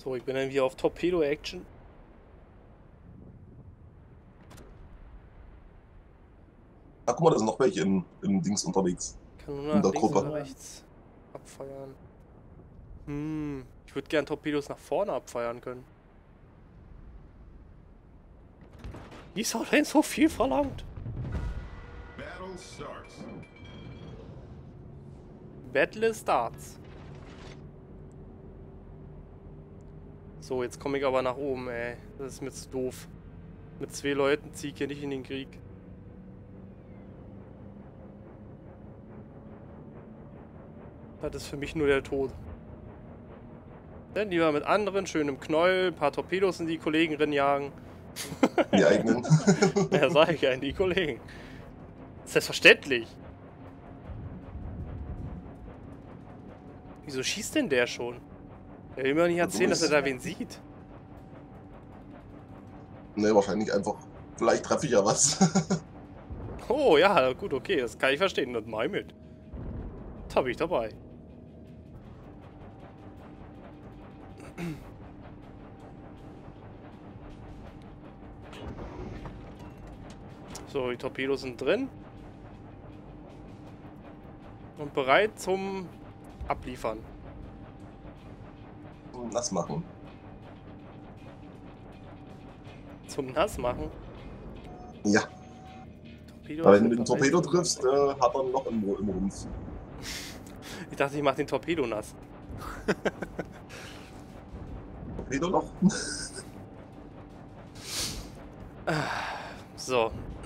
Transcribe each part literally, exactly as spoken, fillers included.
So, ich bin dann wieder auf Torpedo-Action. Ach, guck mal, da sind noch welche im, im Dings unterwegs. Kann nur In nach der links Gruppe. oder rechts abfeuern. Hm, ich würde gern Torpedos nach vorne abfeuern können. Wie ist auch denn so viel verlangt? Battle starts. Battle starts. So, jetzt komme ich aber nach oben, ey. Das ist mir zu doof. Mit zwei Leuten ziehe ich hier nicht in den Krieg. Das ist für mich nur der Tod. Dann lieber mit anderen, schön im Knäuel, ein paar Torpedos in die Kollegen jagen. Die eigenen. Ja, sag ich ja, in die Kollegen. Selbstverständlich. Wieso schießt denn der schon? Er will mir doch nicht erzählen, dass er da wen sieht. Ne, wahrscheinlich einfach. Vielleicht treffe ich ja was. Oh, ja, gut, okay, das kann ich verstehen. Das mach ich mit. Das hab ich dabei. So, die Torpedos sind drin. Und bereit zum Abliefern. Nass machen. Zum Nassmachen? Ja. Torpedos Weil wenn sind du den bereit Torpedo zum- triffst, äh, hat er noch im, im Rumpf. Ich dachte, ich mach den Torpedo nass. Torpedo noch? So.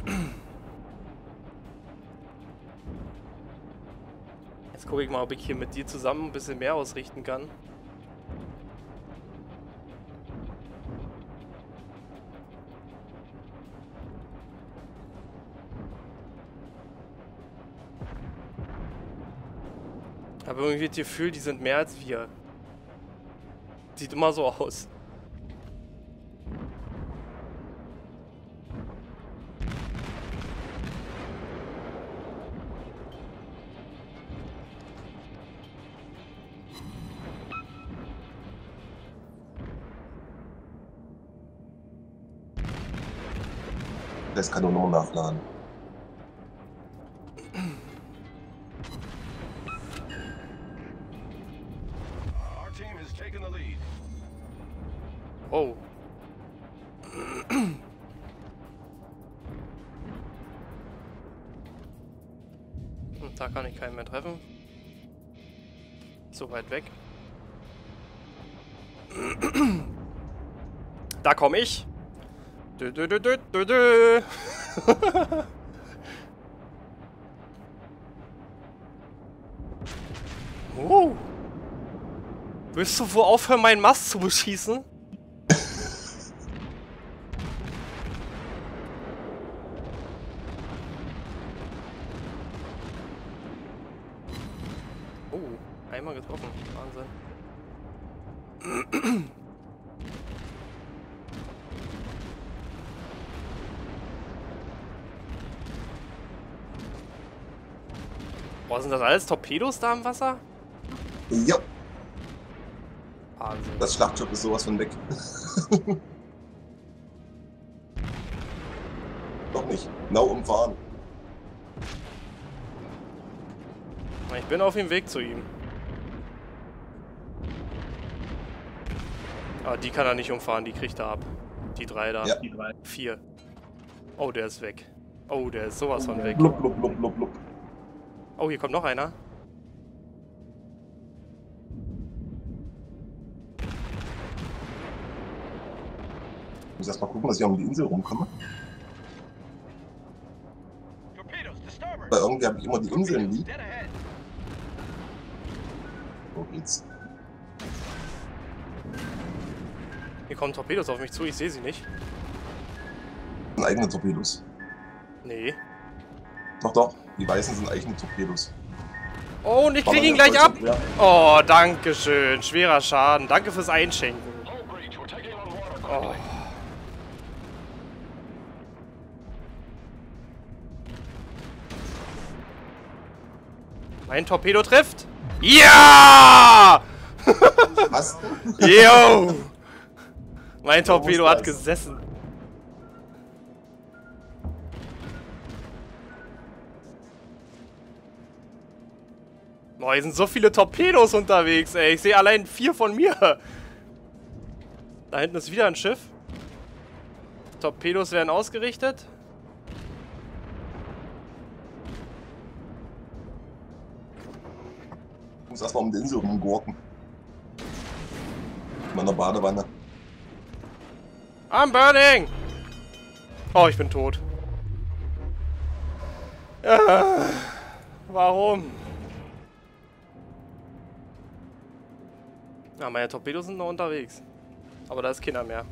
Jetzt gucke ich mal, ob ich hier mit dir zusammen ein bisschen mehr ausrichten kann. Aber irgendwie das Gefühl, die sind mehr als wir. Sieht immer so aus. Das kann nur noch nachladen. Our team has taken the lead. Oh. Und da kann ich keinen mehr treffen. So weit weg. Da komme ich. Dö, dö, dö, dö, dö, dö. Oh. Willst du wohl aufhören, meinen Mast zu beschießen? Oh, einmal getroffen. Wahnsinn. Boah, sind das alles Torpedos da im Wasser? Ja, Wahnsinn. das Schlachtschiff ist sowas von weg. Noch nicht. Now umfahren. Ich bin auf dem Weg zu ihm. Ah, die kann er nicht umfahren, die kriegt er ab. Die drei da. Ja. Die drei. Vier. Oh, der ist weg. Oh, der ist sowas von weg. Blub, blub, blub, blub, blub. Oh, hier kommt noch einer. Ich muss erst mal gucken, dass ich um die Insel rumkomme. Torpedoes to starboard. Weil irgendwie habe ich immer die Inseln lieb. Dead ahead. Wo geht's? Hier kommen Torpedos auf mich zu, ich sehe sie nicht. Das sind eigene Torpedos. Nee. Doch, doch. Die weißen sind eigene Torpedos. Oh, und ich krieg ihn gleich ab. Oh, danke schön. Schwerer Schaden. Danke fürs Einschenken. Hull breach. We're taking on water. Oh. Mein Torpedo trifft. Ja! Was? Yo! Mein Torpedo muss hat das? gesessen. Boah, hier sind so viele Torpedos unterwegs, ey. Ich sehe allein vier von mir. Da hinten ist wieder ein Schiff. Torpedos werden ausgerichtet. Ich muss erstmal um die Insel rumgurken. In meiner Badewanne. I'm burning! Oh, ich bin tot. Ja, warum? Ja, meine Torpedos sind noch unterwegs. Aber da ist keiner mehr.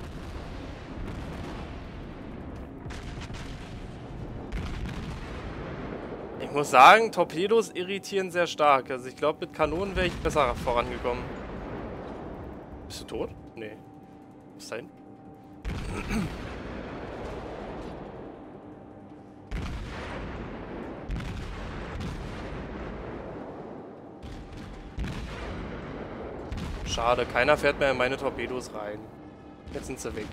Ich muss sagen, Torpedos irritieren sehr stark. Also ich glaube, mit Kanonen wäre ich besser vorangekommen. Bist du tot? Nee. Was ist da hin? Schade, keiner fährt mehr in meine Torpedos rein. Jetzt sind sie weg.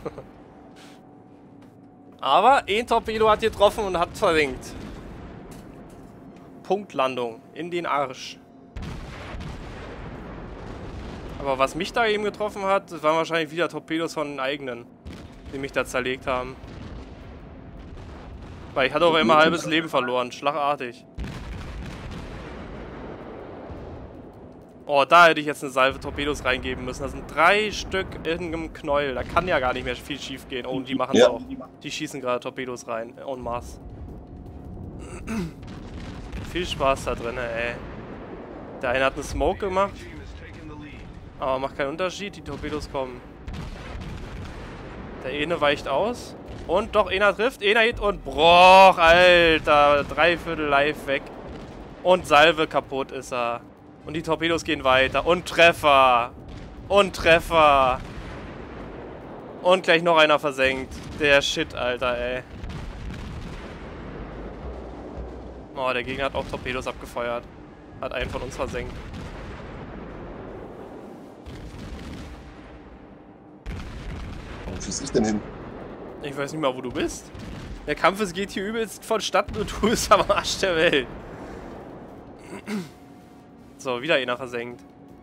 Aber ein Torpedo hat getroffen und hat versenkt. Punktlandung in den Arsch. Aber was mich da eben getroffen hat, das waren wahrscheinlich wieder Torpedos von den eigenen, die mich da zerlegt haben. Weil ich hatte auch immer halbes Leben verloren, schlagartig. Oh, da hätte ich jetzt eine Salve Torpedos reingeben müssen. Das sind drei Stück in einem Knäuel. Da kann ja gar nicht mehr viel schief gehen. Oh, und die machen es Ja. auch. Die schießen gerade Torpedos rein. En masse. Viel Spaß da drin, ey. Der eine hat einen Smoke gemacht. Team is taking the lead. Aber macht keinen Unterschied. Die Torpedos kommen. Der eine weicht aus. Und doch, einer trifft. Einer hit und Broch, Alter. Dreiviertel live weg. Und Salve kaputt ist er. Und die Torpedos gehen weiter. Und Treffer. Und Treffer. Und gleich noch einer versenkt. Der Shit, Alter, ey. Oh, der Gegner hat auch Torpedos abgefeuert. Hat einen von uns versenkt. Wo schieß ich denn hin? Ich weiß nicht mal, wo du bist. Der Kampf es geht hier übelst vonstatten und du bist am Arsch der Welt. So, wieder einer versenkt.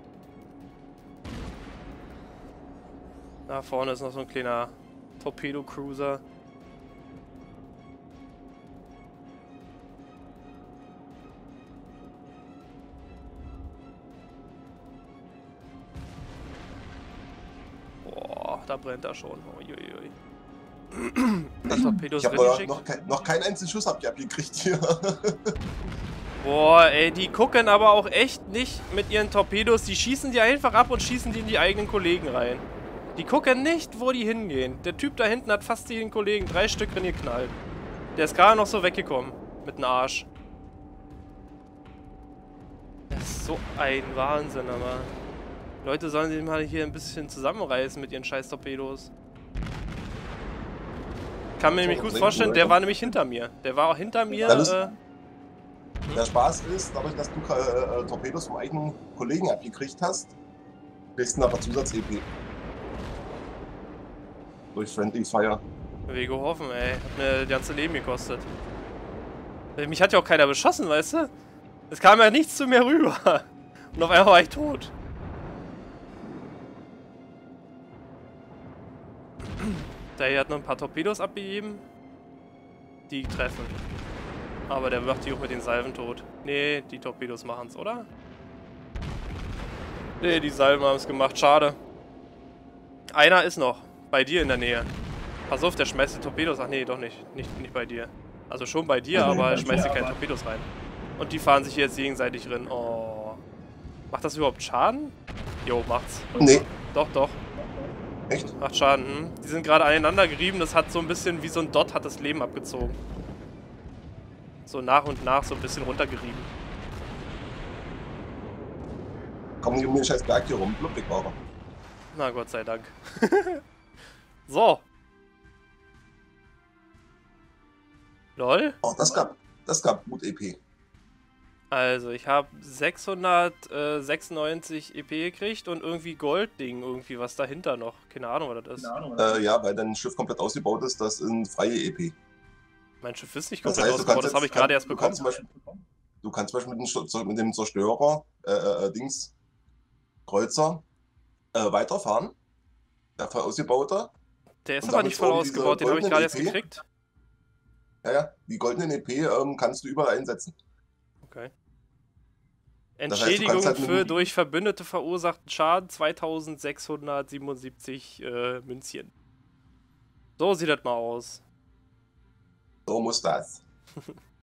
Da vorne ist noch so ein kleiner Torpedo-Cruiser. Boah, da brennt er schon. Uiuiui. Die Torpedos Ich habe sind noch, geschickt. noch, kein, noch keinen einzigen Schuss hab ich abgekriegt hier. Boah, ey, die gucken aber auch echt nicht mit ihren Torpedos. Die schießen die einfach ab und schießen die in die eigenen Kollegen rein. Die gucken nicht, wo die hingehen. Der Typ da hinten hat fast den Kollegen drei Stück drin geknallt. Der ist gerade noch so weggekommen. Mit dem Arsch. Das ist so ein Wahnsinn, aber. Leute sollen sich mal hier ein bisschen zusammenreißen mit ihren scheiß Torpedos. Ich kann mir nämlich gut vorstellen, der war nämlich hinter mir. Der war auch hinter mir. Dann ist- Äh, Der Spaß ist, dadurch, dass du äh, äh, Torpedos vom eigenen Kollegen abgekriegt hast, kriegst du nachher Zusatz-E P. Durch Friendly Fire. will geholfen, ey. Hat mir das ganze Leben gekostet. Mich hat ja auch keiner beschossen, weißt du? Es kam ja nichts zu mir rüber. Und auf einmal war ich tot. Der hier hat noch ein paar Torpedos abgegeben. Die treffen. Aber der macht die auch mit den Salven tot. Nee, die Torpedos machen's, oder? Nee, die Salven haben es gemacht. Schade. Einer ist noch. Bei dir in der Nähe. Pass auf, der schmeißt die Torpedos. Ach nee, doch nicht. Nicht, nicht bei dir. Also schon bei dir, aber er schmeißt dir keine Torpedos rein. Und die fahren sich hier jetzt gegenseitig drin. Oh. Macht das überhaupt Schaden? Jo, macht's. Nee, Doch, doch. echt? Macht Schaden. Hm? Die sind gerade aneinander gerieben. Das hat so ein bisschen wie so ein Dot hat das Leben abgezogen. So nach und nach so ein bisschen runtergerieben. Komm nicht um den scheiß Berg hier rum, Blubweg war er. Na Gott sei Dank. So. Lol. Oh, das gab, das gab gut E P. Also, ich habe sechshundertsechsundneunzig E P gekriegt und irgendwie Goldding, irgendwie was dahinter noch. Keine Ahnung, was das ist. Äh, ja, weil dein Schiff komplett ausgebaut ist, das sind freie E P. Mein Schiff ist nicht Das komplett heißt, du ausgebaut, kannst das habe ich jetzt- gerade erst du bekommen. kannst zum Beispiel, du kannst zum Beispiel mit dem, Sto- mit dem Zerstörer, äh, äh, Dings, Kreuzer, äh, weiterfahren. Der voll ausgebaute. Der ist und aber damit nicht voll oben diese ausgebaut, den habe ich goldenen gerade erst E P. gekriegt. Ja, ja, die goldenen E P ähm, kannst du überall einsetzen. Okay. Das heißt, du Entschädigung kannst halt mit für dem- durch Verbündete verursachten Schaden zweitausendsechshundertsiebenundsiebzig äh, Münzchen. So sieht das mal aus. So muss das.